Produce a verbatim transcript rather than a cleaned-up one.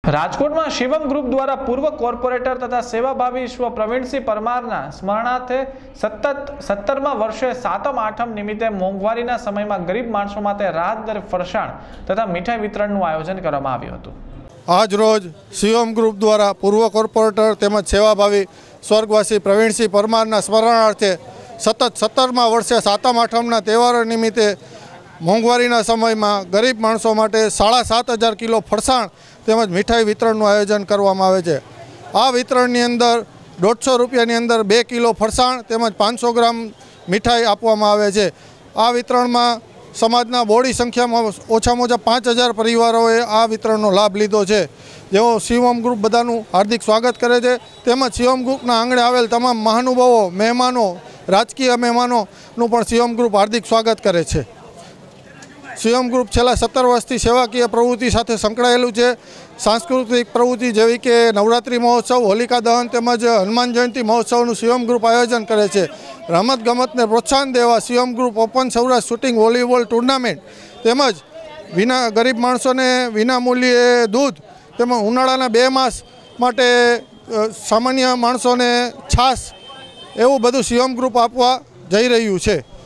રાજકોટ में शिवम ग्रुप द्वारा पूर्व कोर्पोरेटर तथा सेवाभावी विश्व प्रवीणसिंह परमारना स्मरणार्थे सतत सत्तरमा वर्षे सातम आठम निमित्ते मोंघवारीना समयमां गरीब माणसों माटे राहत दरे फरसाण तथा मीठाई वितरणनुं आयोजन करवामां आव्युं हतुं। आज रोज शिवम ग्रुप द्वारा पूर्व कोर्पोरेटर तेमज सेवाभावी स्वर्गवासी प्रवीणसिंह परमारना स्मरणार्थे सतत सत्तरमा वर्षे सातम आठमना तहेवारो निमित्ते मोंघवारीना समयमां गरीब माणसों माटे साढ़ा सात हज़ार किलो फरसाण तेमज मीठाई वितरणनुं आयोजन करवामां आवे छे। आ वितरणनी अंदर दौड़सो रुपयानी अंदर बे किलो फरसाण तेमज पांच सौ ग्राम मीठाई आपवामां आवे छे। आ वितरणमां समाजना बोड़ी संख्यामां ओछामां ओछा पांच हज़ार परिवारोए आ वितरणनो लाभ लीधो छे। जेओ शिवम ग्रुप बधानुं हार्दिक स्वागत करे छे। तेमज शिवम ग्रुपना आंगणे आवेल तमाम महानुभावो मेहमानो राजकीय मेहमानोनुं पण शिवम ग्रुप हार्दिक स्वागत करे छे। शिवम ग्रुप छेल्ला सत्तर वर्षथी सेवाकीय प्रवृत्ति साथे संकळायेलुं छे। सांस्कृतिक प्रवृत्ति जेवी के नवरात्रि महोत्सव, होलिका दहन तेमज हनुमान जयंती महोत्सवनुं शिवम ग्रुप आयोजन करे छे। रमत गमतने प्रोत्साहन देवा Shivam group open Saurashtra shooting volleyball tournament तेमज विना गरीब माणसोने विना मूल्ये दूध तेमज उनाळाना बे मास माटे सामान्य माणसोने छास एवुं बधुं शिवम ग्रुप आपवा जई रह्युं छे।